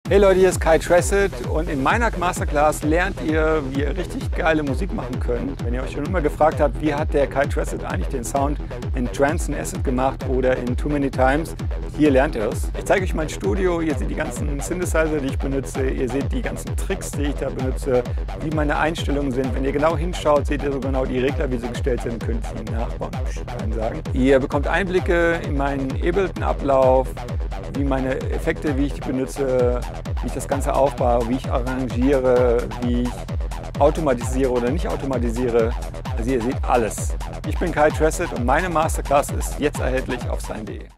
Hey Leute, hier ist Kai Tressett und in meiner Masterclass lernt ihr, wie ihr richtig geile Musik machen könnt. Wenn ihr euch schon immer gefragt habt, wie hat der Kai Tressett eigentlich den Sound in Trance and Acid gemacht oder in Too Many Times, hier lernt ihr es. Ich zeige euch mein Studio, ihr seht die ganzen Synthesizer, die ich benutze, ihr seht die ganzen Tricks, die ich da benutze, wie meine Einstellungen sind. Wenn ihr genau hinschaut, seht ihr so genau die Regler, wie sie gestellt sind, könnt ihr sie nachbauen, kann ich sagen. Ihr bekommt Einblicke in meinen Ableton-Ablauf, wie meine Effekte, wie ich die benutze, wie ich das Ganze aufbaue, wie ich arrangiere, wie ich automatisiere oder nicht automatisiere. Also ihr seht alles. Ich bin Kai Tressett und meine Masterclass ist jetzt erhältlich auf sein.de.